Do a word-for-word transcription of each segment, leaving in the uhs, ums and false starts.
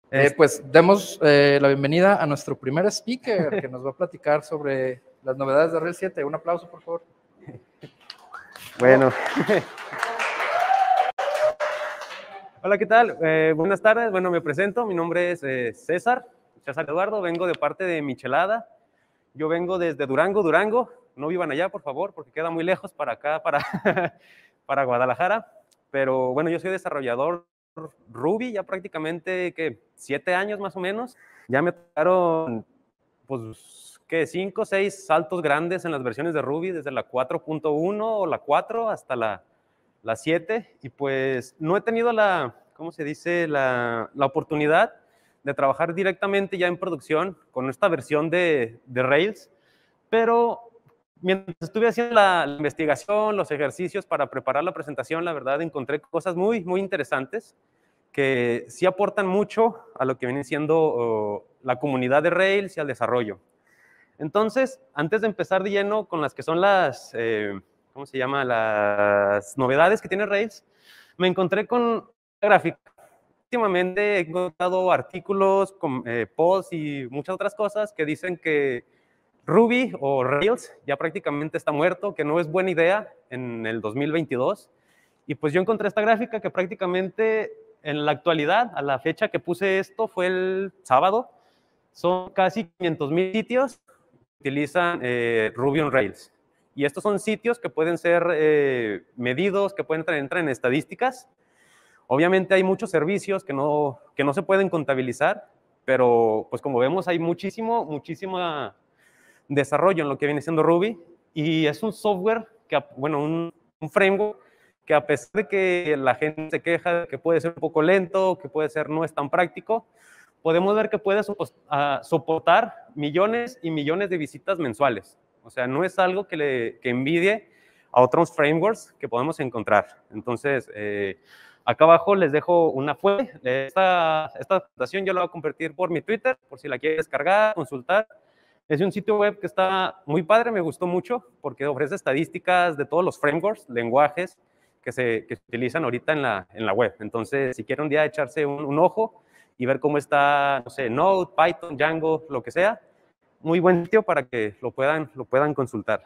Eh, pues demos eh, la bienvenida a nuestro primer speaker que nos va a platicar sobre las novedades de Rails siete. Un aplauso, por favor. Bueno. Hola, ¿qué tal? Eh, buenas tardes. Bueno, me presento. Mi nombre es eh, César, César Eduardo. Vengo de parte de Michelada. Yo vengo desde Durango, Durango. No vivan allá, por favor, porque queda muy lejos para acá, para, para Guadalajara. Pero bueno, yo soy desarrollador Ruby, ya prácticamente, ¿qué? Siete años más o menos. Ya me tocaron, pues, ¿qué? Cinco, seis saltos grandes en las versiones de Ruby, desde la cuatro punto uno o la cuatro hasta la, la siete. Y pues no he tenido la, ¿cómo se dice? La, la oportunidad de trabajar directamente ya en producción con esta versión de, de Rails, pero mientras estuve haciendo la, la investigación, los ejercicios para preparar la presentación, la verdad encontré cosas muy, muy interesantes que sí aportan mucho a lo que viene siendo uh, la comunidad de Rails y al desarrollo. Entonces, antes de empezar de lleno con las que son las, eh, ¿cómo se llama? Las novedades que tiene Rails, me encontré con la gráfica. Últimamente he encontrado artículos, con, eh, posts y muchas otras cosas que dicen que Ruby o Rails ya prácticamente está muerto, que no es buena idea en el dos mil veintidós. Y pues yo encontré esta gráfica que prácticamente en la actualidad, a la fecha que puse esto, fue el sábado, son casi quinientos mil sitios que utilizan eh, Ruby on Rails. Y estos son sitios que pueden ser eh, medidos, que pueden entrar en estadísticas. Obviamente hay muchos servicios que no, que no se pueden contabilizar, pero pues como vemos hay muchísimo, muchísimo desarrollo en lo que viene siendo Ruby, y es un software, que, bueno, un, un framework que a pesar de que la gente se queja de que puede ser un poco lento, que puede ser no es tan práctico, podemos ver que puede soportar millones y millones de visitas mensuales. O sea, no es algo que, le, que envidie a otros frameworks que podemos encontrar. Entonces, eh, acá abajo les dejo una fuente. Esta, esta presentación yo la voy a compartir por mi Twitter, por si la quieren descargar, consultar. Es un sitio web que está muy padre, me gustó mucho, porque ofrece estadísticas de todos los frameworks, lenguajes que se, que se utilizan ahorita en la, en la web. Entonces, si quieren un día echarse un, un ojo y ver cómo está, no sé, Node, Python, Django, lo que sea, muy buen sitio para que lo puedan, lo puedan consultar.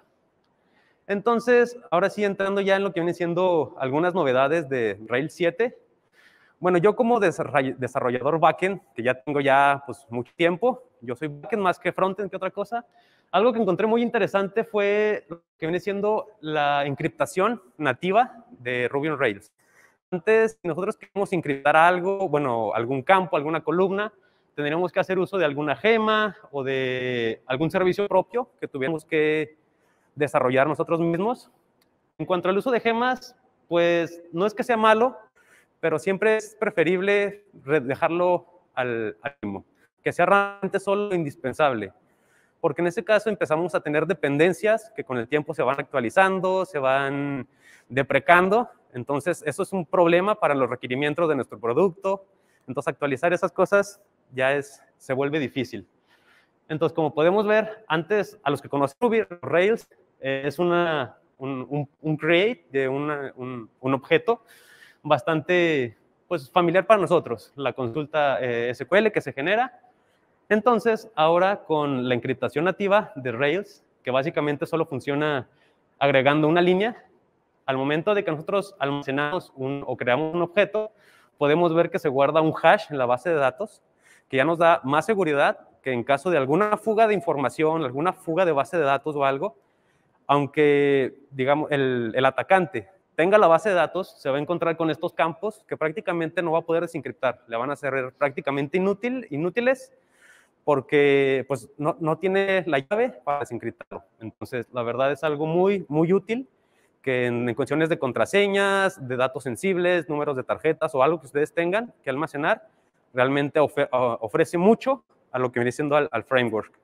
Entonces, ahora sí, entrando ya en lo que viene siendo algunas novedades de Rails siete. Bueno, yo como desarrollador backend, que ya tengo ya pues, mucho tiempo, yo soy backend más que frontend que otra cosa, algo que encontré muy interesante fue lo que viene siendo la encriptación nativa de Ruby on Rails. Antes, si nosotros queremos encriptar algo, bueno, algún campo, alguna columna, tendríamos que hacer uso de alguna gema o de algún servicio propio que tuviéramos que desarrollar nosotros mismos. En cuanto al uso de gemas, pues no es que sea malo, pero siempre es preferible dejarlo al mínimo, que sea realmente solo indispensable, porque en ese caso empezamos a tener dependencias que con el tiempo se van actualizando, se van deprecando, entonces eso es un problema para los requerimientos de nuestro producto. Entonces actualizar esas cosas ya es, se vuelve difícil. Entonces, como podemos ver, antes, a los que conocen Ruby, Rails eh, es una, un, un, un create de una, un, un objeto bastante pues, familiar para nosotros, la consulta eh, S Q L que se genera. Entonces, ahora con la encriptación nativa de Rails, que básicamente solo funciona agregando una línea, al momento de que nosotros almacenamos un, o creamos un objeto, podemos ver que se guarda un hash en la base de datos, que ya nos da más seguridad que en caso de alguna fuga de información, alguna fuga de base de datos o algo, aunque, digamos, el, el atacante tenga la base de datos, se va a encontrar con estos campos que prácticamente no va a poder desencriptar. Le van a ser prácticamente inútil, inútiles porque pues, no, no tiene la llave para desencriptarlo. Entonces, la verdad es algo muy, muy útil que en, en cuestiones de contraseñas, de datos sensibles, números de tarjetas o algo que ustedes tengan que almacenar, realmente ofre, ofrece mucho a lo que viene siendo al, al framework.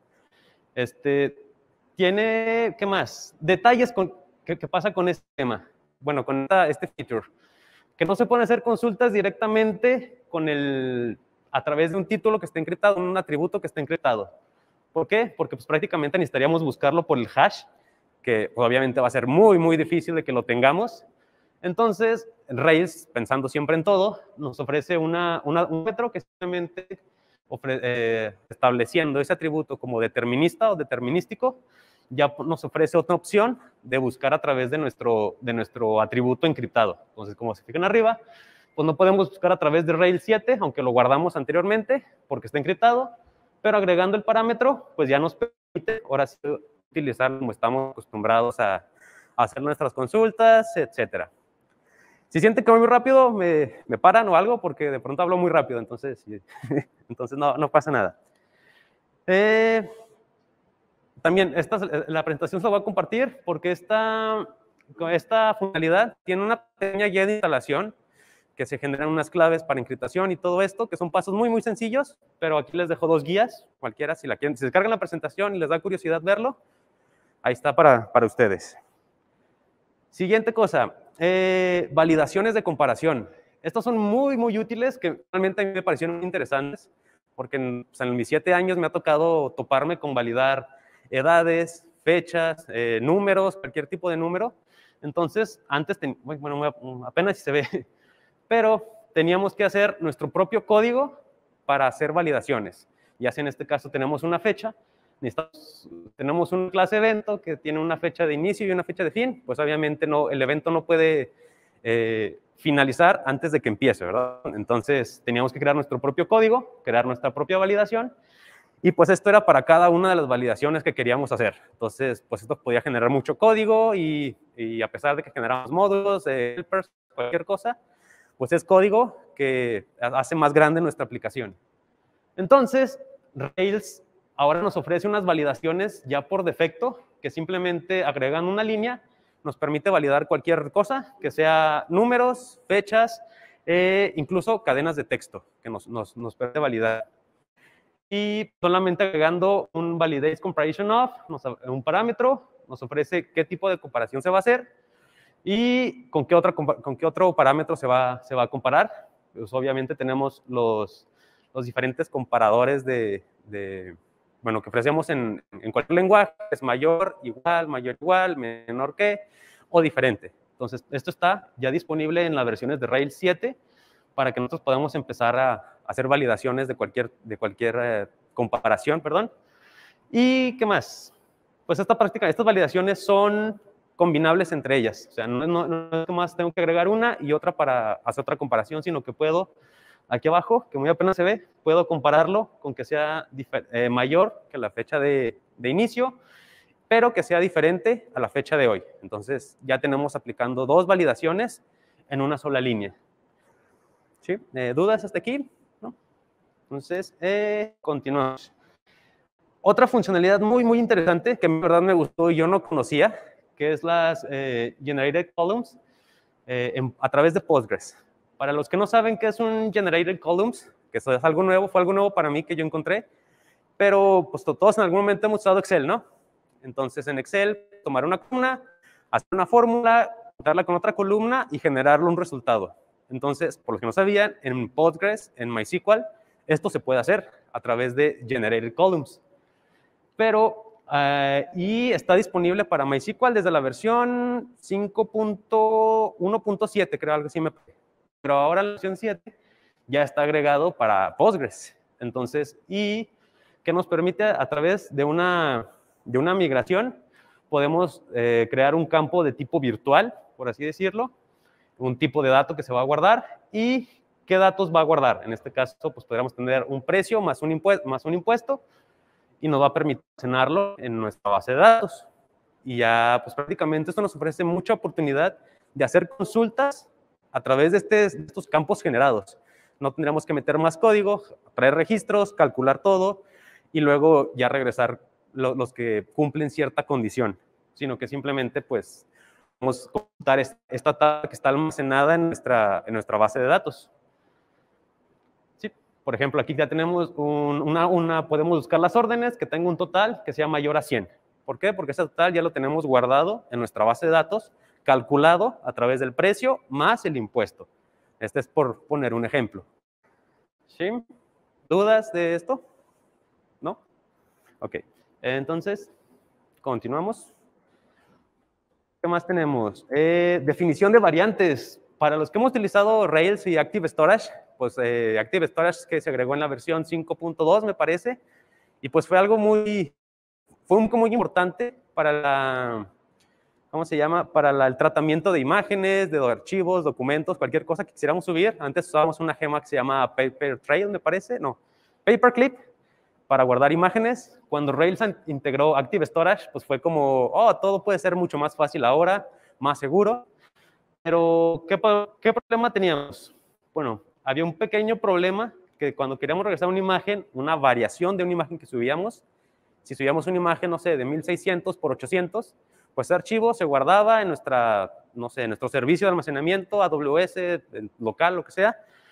Este, tiene, ¿qué más? Detalles con, ¿qué, qué pasa con este tema? Bueno, con esta, este feature, que no se pueden hacer consultas directamente con el, a través de un título que esté encriptado, un atributo que esté encriptado. ¿Por qué? Porque pues, prácticamente necesitaríamos buscarlo por el hash, que pues, obviamente va a ser muy, muy difícil de que lo tengamos. Entonces, Rails, pensando siempre en todo, nos ofrece una, una, un método que simplemente eh, estableciendo ese atributo como determinista o determinístico, ya nos ofrece otra opción de buscar a través de nuestro, de nuestro atributo encriptado. Entonces, como se fijan arriba, pues no podemos buscar a través de Rails siete, aunque lo guardamos anteriormente, porque está encriptado, pero agregando el parámetro, pues ya nos permite ahora sí utilizar como estamos acostumbrados a, a hacer nuestras consultas, etcétera. Si sienten que voy muy rápido, me, me paran o algo, porque de pronto hablo muy rápido, entonces, entonces no, no pasa nada. Eh, también esta, la presentación se la voy a compartir porque esta, esta funcionalidad tiene una pequeña guía de instalación que se generan unas claves para encriptación y todo esto, que son pasos muy, muy sencillos, pero aquí les dejo dos guías, cualquiera, si la quieren, si descargan la presentación y les da curiosidad verlo, ahí está para, para ustedes. Siguiente cosa, eh, validaciones de comparación. Estos son muy, muy útiles, que realmente a mí me parecieron muy interesantes, porque en, pues en mis siete años me ha tocado toparme con validar edades, fechas, eh, números, cualquier tipo de número. Entonces, antes, ten, bueno, apenas si se ve, pero teníamos que hacer nuestro propio código para hacer validaciones. Ya sea en este caso tenemos una fecha, tenemos una clase evento que tiene una fecha de inicio y una fecha de fin, pues obviamente no, el evento no puede eh, finalizar antes de que empiece, ¿verdad? Entonces teníamos que crear nuestro propio código, crear nuestra propia validación, y pues esto era para cada una de las validaciones que queríamos hacer. Entonces, pues esto podía generar mucho código y, y a pesar de que generamos módulos, eh, helpers, cualquier cosa, pues es código que hace más grande nuestra aplicación. Entonces, Rails ahora nos ofrece unas validaciones ya por defecto, que simplemente agregan una línea, nos permite validar cualquier cosa, que sea números, fechas, eh, incluso cadenas de texto, que nos, nos, nos permite validar. Y solamente agregando un validate comparison of, nos, un parámetro, nos ofrece qué tipo de comparación se va a hacer, ¿y con qué, otra, con qué otro parámetro se va, se va a comparar? Pues obviamente tenemos los, los diferentes comparadores de, de, bueno, que ofrecemos en, en cualquier lenguaje, es mayor, igual, mayor, igual, menor que, o diferente. Entonces, esto está ya disponible en las versiones de Rails siete para que nosotros podamos empezar a hacer validaciones de cualquier, de cualquier eh, comparación, perdón. ¿Y qué más? Pues esta práctica, estas validaciones son combinables entre ellas. O sea, no, no, no es que más tengo que agregar una y otra para hacer otra comparación, sino que puedo, aquí abajo, que muy apenas se ve, puedo compararlo con que sea eh, mayor que la fecha de, de inicio, pero que sea diferente a la fecha de hoy. Entonces, ya tenemos aplicando dos validaciones en una sola línea. ¿Sí? Eh, ¿Dudas hasta aquí? ¿No? Entonces, eh, continuamos. Otra funcionalidad muy, muy interesante que en verdad me gustó y yo no conocía, que es las eh, Generated Columns eh, en, a través de Postgres. Para los que no saben qué es un Generated Columns, que eso es algo nuevo, fue algo nuevo para mí que yo encontré, pero pues todos en algún momento hemos usado Excel, ¿no? Entonces en Excel, tomar una columna, hacer una fórmula, juntarla con otra columna y generarle un resultado. Entonces, por los que no sabían, en Postgres, en MySQL, esto se puede hacer a través de Generated Columns. Pero, uh, y está disponible para MySQL desde la versión cinco punto uno punto siete, creo, algo así me parece. Pero ahora la versión siete ya está agregado para Postgres. Entonces, y que nos permite a través de una, de una migración, podemos eh, crear un campo de tipo virtual, por así decirlo, un tipo de dato que se va a guardar y qué datos va a guardar. En este caso, pues podríamos tener un precio más un impuesto, más un impuesto y nos va a permitir almacenarlo en nuestra base de datos. Y ya, pues prácticamente esto nos ofrece mucha oportunidad de hacer consultas a través de, este, de estos campos generados. No tendríamos que meter más código, traer registros, calcular todo y luego ya regresar lo, los que cumplen cierta condición, sino que simplemente pues vamos a consultar esta tabla que está almacenada en nuestra, en nuestra base de datos. Sí, por ejemplo, aquí ya tenemos un, una, una, podemos buscar las órdenes que tenga un total que sea mayor a cien. ¿Por qué? Porque ese total ya lo tenemos guardado en nuestra base de datos, calculado a través del precio más el impuesto. Este es por poner un ejemplo. ¿Sí? ¿Dudas de esto? ¿No? Ok. Entonces, continuamos. ¿Qué más tenemos? Eh, definición de variantes. Para los que hemos utilizado Rails y Active Storage, pues eh, Active Storage que se agregó en la versión cinco punto dos, me parece, y pues fue algo muy, fue un, muy importante para la, ¿cómo se llama? Para la, el tratamiento de imágenes, de archivos, documentos, cualquier cosa que quisiéramos subir. Antes usábamos una gema que se llama Paper Trail, me parece, no, Paperclip, para guardar imágenes. Cuando Rails integró Active Storage, pues fue como, oh, todo puede ser mucho más fácil ahora, más seguro. Pero, ¿qué, qué problema teníamos? Bueno, había un pequeño problema que cuando queríamos regresar una imagen, una variación de una imagen que subíamos, si subíamos una imagen, no sé, de mil seiscientos por ochocientos, pues ese archivo se guardaba en nuestra, no sé, en nuestro servicio de almacenamiento, A W S, local, lo que sea,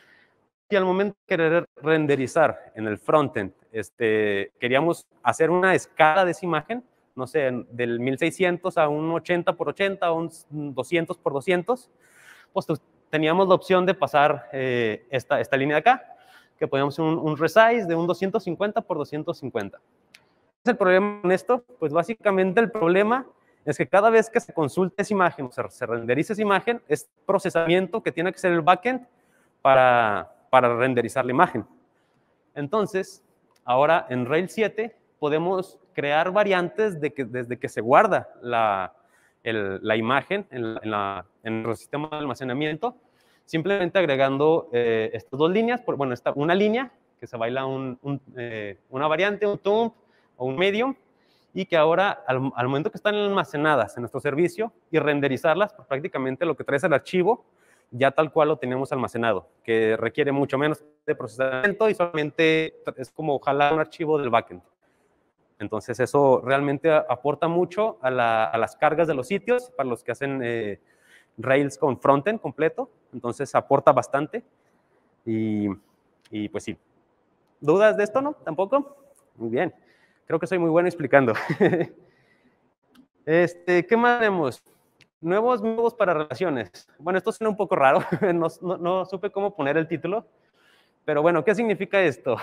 y al momento de querer renderizar en el frontend, este, queríamos hacer una escala de esa imagen, no sé, del mil seiscientos a un ochenta por ochenta, a un doscientos por doscientos, pues teníamos la opción de pasar eh, esta, esta línea de acá, que podíamos hacer un, un resize de un doscientos cincuenta por doscientos cincuenta. ¿Cuál es el problema con esto? Pues básicamente el problema es que cada vez que se consulta esa imagen, o sea, se renderiza esa imagen, es procesamiento que tiene que ser el backend para, para renderizar la imagen. Entonces, ahora en Rails siete podemos crear variantes de que, desde que se guarda la, el, la imagen en, la, en, la, en el sistema de almacenamiento, simplemente agregando eh, estas dos líneas, por, bueno, esta, una línea que se baila un, un, eh, una variante, un tump o un medium, y que ahora, al, al momento que están almacenadas en nuestro servicio y renderizarlas, pues prácticamente lo que trae es el archivo, ya tal cual lo tenemos almacenado, que requiere mucho menos de procesamiento y solamente es como jalar un archivo del backend. Entonces eso realmente aporta mucho a, la, a las cargas de los sitios para los que hacen eh, Rails con frontend completo. Entonces aporta bastante y, y pues sí. ¿Dudas de esto, no? ¿Tampoco? Muy bien. Creo que soy muy bueno explicando. este, ¿Qué más tenemos? Nuevos modos para relaciones. Bueno, esto suena un poco raro. no, no, no supe cómo poner el título. Pero bueno, ¿qué significa esto?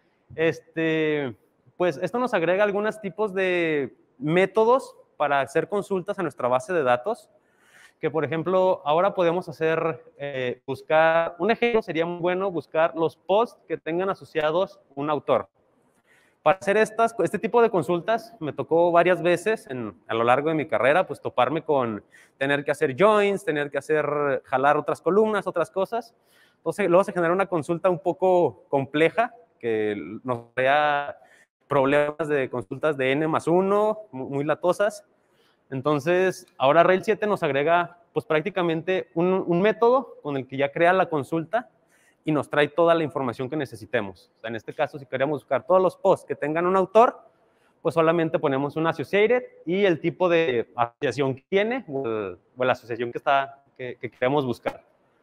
Este, pues esto nos agrega algunos tipos de métodos para hacer consultas a nuestra base de datos. Que, por ejemplo, ahora podemos hacer, eh, buscar, un ejemplo sería muy bueno buscar los posts que tengan asociados un autor. Para hacer estas, este tipo de consultas me tocó varias veces en, a lo largo de mi carrera, pues toparme con tener que hacer joins, tener que hacer, jalar otras columnas, otras cosas. Entonces, luego se genera una consulta un poco compleja que nos crea problemas de consultas de n más uno, muy latosas. Entonces, ahora Rails siete nos agrega pues prácticamente un, un método con el que ya crea la consulta y nos trae toda la información que necesitemos. O sea, en este caso, si queremos buscar todos los posts que tengan un autor, pues solamente ponemos un associated y el tipo de asociación que tiene o, el, o la asociación que, está, que, que queremos buscar.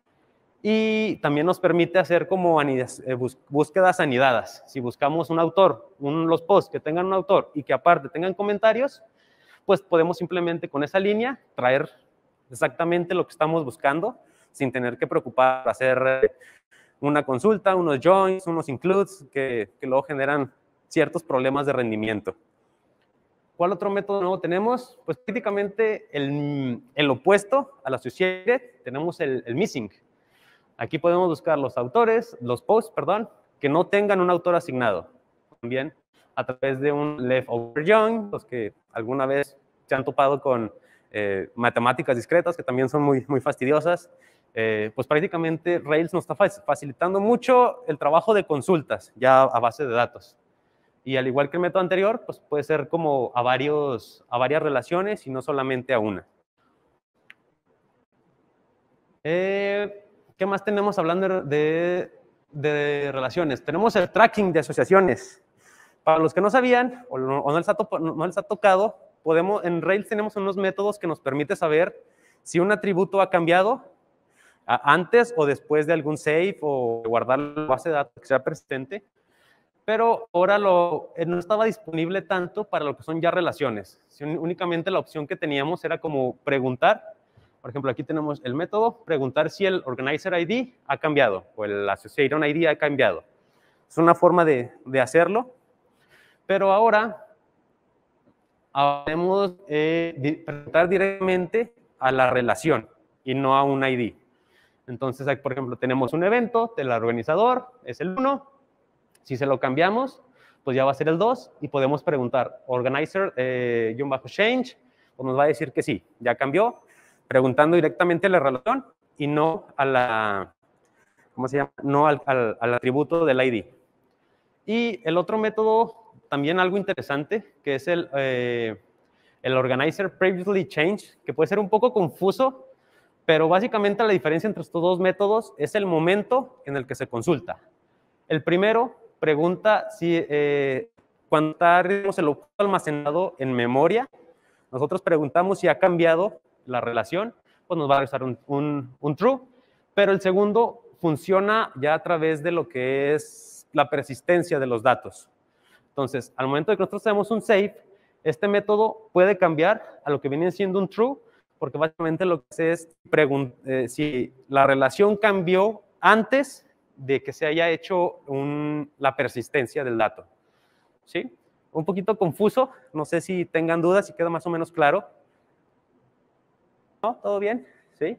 Y también nos permite hacer como anidas, eh, bus, búsquedas anidadas. Si buscamos un autor, un, los posts que tengan un autor y que aparte tengan comentarios, pues podemos simplemente con esa línea traer exactamente lo que estamos buscando sin tener que preocupar por hacer una consulta, unos joins, unos includes, que, que luego generan ciertos problemas de rendimiento. ¿Cuál otro método nuevo tenemos? Pues prácticamente el, el opuesto al associated, tenemos el, el missing. Aquí podemos buscar los autores, los posts, perdón, que no tengan un autor asignado. También a través de un leftover join, los que alguna vez se han topado con eh, matemáticas discretas, que también son muy, muy fastidiosas. Eh, pues prácticamente Rails nos está facilitando mucho el trabajo de consultas ya a base de datos. Y al igual que el método anterior, pues puede ser como a, varios, a varias relaciones y no solamente a una. Eh, ¿Qué más tenemos hablando de, de relaciones? Tenemos el tracking de asociaciones. Para los que no sabían o no, o no, les, ha to, no les ha tocado, podemos, en Rails tenemos unos métodos que nos permiten saber si un atributo ha cambiado antes o después de algún save o guardar la base de datos que sea persistente, pero ahora lo, no estaba disponible tanto para lo que son ya relaciones. Si únicamente la opción que teníamos era como preguntar. Por ejemplo, aquí tenemos el método, preguntar si el Organizer I D ha cambiado o el Association I D ha cambiado. Es una forma de, de hacerlo, pero ahora podemos eh, preguntar directamente a la relación y no a un I D. Entonces, por ejemplo, tenemos un evento del organizador, es el uno. Si se lo cambiamos, pues ya va a ser el dos y podemos preguntar organizer, eh, bajo change, pues nos va a decir que sí, ya cambió, preguntando directamente a la relación y no a la, ¿cómo se llama? No al, al, al atributo del I D. Y el otro método, también algo interesante, que es el, eh, el organizer previously changed, que puede ser un poco confuso, pero básicamente la diferencia entre estos dos métodos es el momento en el que se consulta. El primero pregunta si eh, cuando está el objeto almacenado en memoria, nosotros preguntamos si ha cambiado la relación, pues nos va a regresar un, un, un true, pero el segundo funciona ya a través de lo que es la persistencia de los datos. Entonces, al momento de que nosotros tenemos un save, este método puede cambiar a lo que viene siendo un true, porque básicamente lo que hace es eh, si la relación cambió antes de que se haya hecho un, la persistencia del dato. ¿Sí? Un poquito confuso, no sé si tengan dudas, si queda más o menos claro. ¿No? ¿Todo bien? ¿Sí?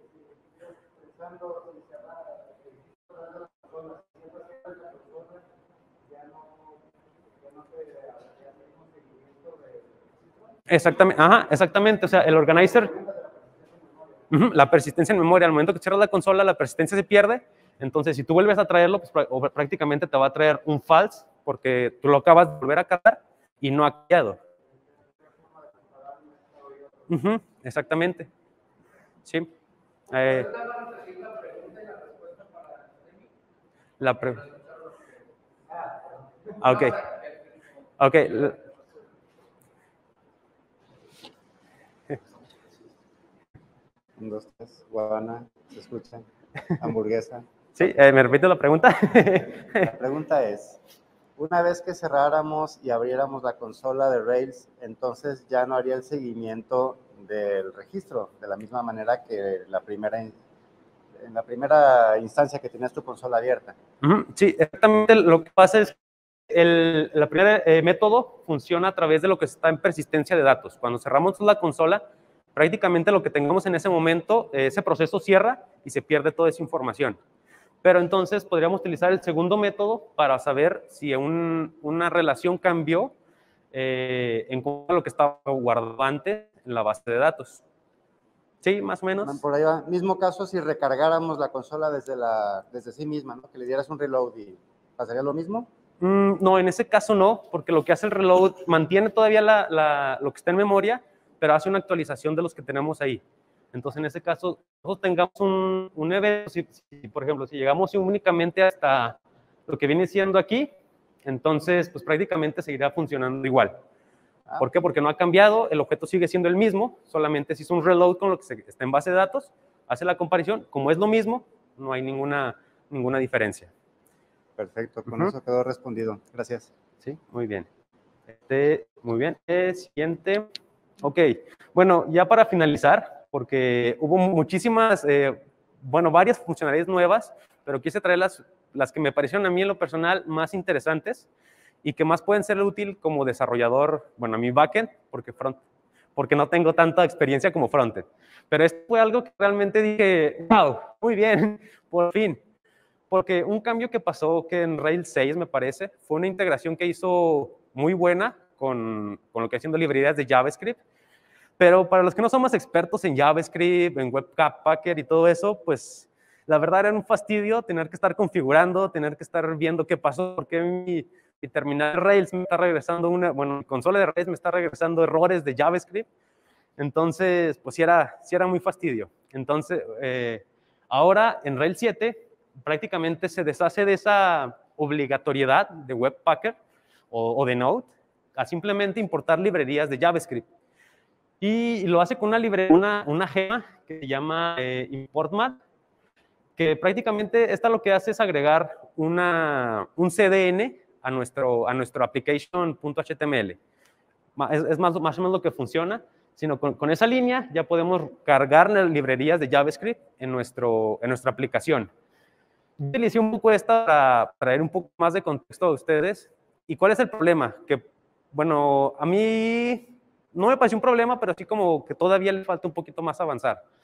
Exactamente, ajá, exactamente, o sea, el organizer, uh-huh, la persistencia en memoria, al momento que cierras la consola, la persistencia se pierde, entonces si tú vuelves a traerlo, pues prácticamente te va a traer un false, porque tú lo acabas de volver a cargar y no ha cambiado. Uh-huh, exactamente, sí. Eh, la pre ok, ok. Un, dos, tres, Guadana, se escucha, hamburguesa. Sí, eh, ¿me repite la pregunta? La pregunta es, una vez que cerráramos y abriéramos la consola de Rails, entonces ya no haría el seguimiento del registro, de la misma manera que la primera, en la primera instancia que tenías tu consola abierta. Uh-huh. Sí, exactamente lo que pasa es que el, el primer eh, método funciona a través de lo que está en persistencia de datos. Cuando cerramos la consola, prácticamente lo que tengamos en ese momento, ese proceso cierra y se pierde toda esa información. Pero entonces podríamos utilizar el segundo método para saber si un, una relación cambió eh, en cuanto a lo que estaba guardado antes en la base de datos. Sí, más o menos. Por ahí va. Mismo caso si recargáramos la consola desde, la, desde sí misma, ¿no? Que le dieras un reload y ¿pasaría lo mismo? Mm, no, en ese caso no, porque lo que hace el reload mantiene todavía la, la, lo que está en memoria, pero hace una actualización de los que tenemos ahí. Entonces, en ese caso, nosotros tengamos un, un evento, si, si, por ejemplo, si llegamos únicamente hasta lo que viene siendo aquí, entonces, pues prácticamente seguirá funcionando igual. Ah. ¿Por qué? Porque no ha cambiado, el objeto sigue siendo el mismo, solamente se hizo un reload con lo que se, está en base de datos, hace la comparación, como es lo mismo, no hay ninguna, ninguna diferencia. Perfecto, con Uh-huh. eso quedó respondido. Gracias. Sí, muy bien. Este, muy bien. El siguiente. Ok, bueno, ya para finalizar, porque hubo muchísimas, eh, bueno, varias funcionalidades nuevas, pero quise traer las, las que me parecieron a mí en lo personal más interesantes y que más pueden ser útil como desarrollador, bueno, a mi backend, porque, front, porque no tengo tanta experiencia como frontend. Pero esto fue algo que realmente dije, wow, muy bien, por fin. Porque un cambio que pasó que en Rails seis, me parece, fue una integración que hizo muy buena con, con lo que haciendo librerías de JavaScript. Pero para los que no somos expertos en JavaScript, en Webpacker y todo eso, pues la verdad era un fastidio tener que estar configurando, tener que estar viendo qué pasó, porque mi, mi terminal de Rails me está regresando una, bueno, mi consola de Rails me está regresando errores de JavaScript. Entonces, pues sí era, sí era muy fastidio. Entonces, eh, ahora en Rails siete prácticamente se deshace de esa obligatoriedad de Webpacker o, o de Node a simplemente importar librerías de JavaScript. Y lo hace con una librería, una, una gema que se llama eh, ImportMat, que prácticamente esta lo que hace es agregar una, un C D N a nuestro, a nuestro application.html. Es, es más, más o menos lo que funciona, sino con, con esa línea ya podemos cargar librerías de JavaScript en, nuestro, en nuestra aplicación. Yo utilicé un poco esta para traer un poco más de contexto a ustedes. ¿Y cuál es el problema? Que, bueno, a mí no me pareció un problema, pero sí como que todavía le falta un poquito más avanzar.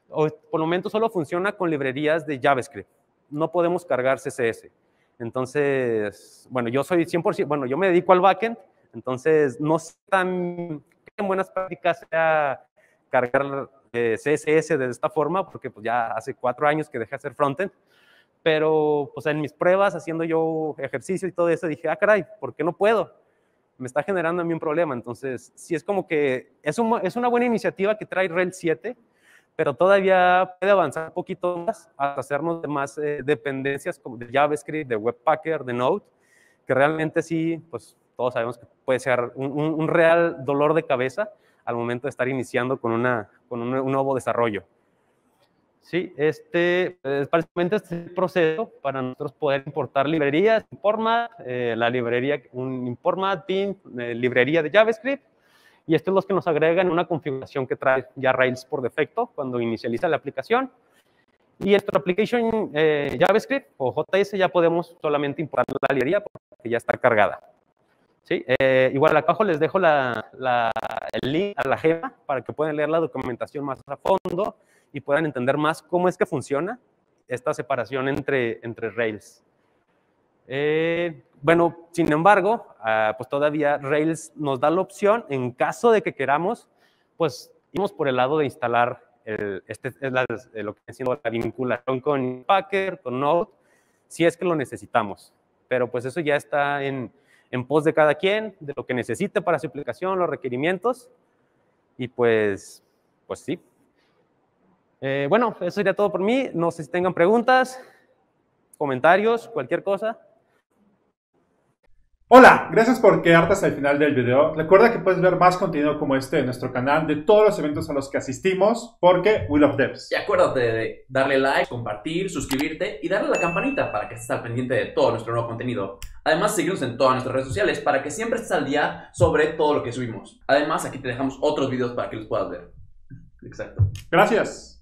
Hoy, por el momento solo funciona con librerías de JavaScript. No podemos cargar C S S. Entonces, bueno, yo soy cien por ciento, bueno, yo me dedico al backend, entonces no sé tan en buenas prácticas sea cargar eh, C S S de esta forma, porque pues ya hace cuatro años que dejé de hacer frontend, pero pues en mis pruebas, haciendo yo ejercicio y todo eso, dije, ah, caray, ¿por qué no puedo? Me está generando a mí un problema. Entonces, sí es como que es, un, es una buena iniciativa que trae Rails siete, pero todavía puede avanzar un poquito más hasta hacernos de más eh, dependencias como de JavaScript, de Webpacker, de Node, que realmente sí, pues todos sabemos que puede ser un, un, un real dolor de cabeza al momento de estar iniciando con, una, con un, un nuevo desarrollo. Sí, este es básicamente este proceso para nosotros poder importar librerías, Importmat, eh, la librería, un Importmat, bin, eh, librería de JavaScript, y esto es lo que nos agrega en una configuración que trae ya Rails por defecto cuando inicializa la aplicación. Y en nuestra application eh, JavaScript o J S ya podemos solamente importar la librería porque ya está cargada. ¿Sí? Eh, igual acá abajo les dejo la, la, el link a la gema para que puedan leer la documentación más a fondo y puedan entender más cómo es que funciona esta separación entre, entre Rails. Eh, bueno, sin embargo, uh, pues todavía Rails nos da la opción, en caso de que queramos, pues irnos por el lado de instalar el, este, la, lo que es la vinculación con Packer, con Node, si es que lo necesitamos. Pero pues eso ya está en, en pos de cada quien, de lo que necesite para su aplicación, los requerimientos, y pues, pues sí. Eh, bueno, eso sería todo por mí. No sé si tengan preguntas, comentarios, cualquier cosa. Hola, gracias por quedarte hasta el final del video. Recuerda que puedes ver más contenido como este en nuestro canal de todos los eventos a los que asistimos, porque we love devs. Y acuérdate de darle like, compartir, suscribirte y darle a la campanita para que estés al pendiente de todo nuestro nuevo contenido. Además, seguirnos en todas nuestras redes sociales para que siempre estés al día sobre todo lo que subimos. Además, aquí te dejamos otros videos para que los puedas ver. Exacto. Gracias.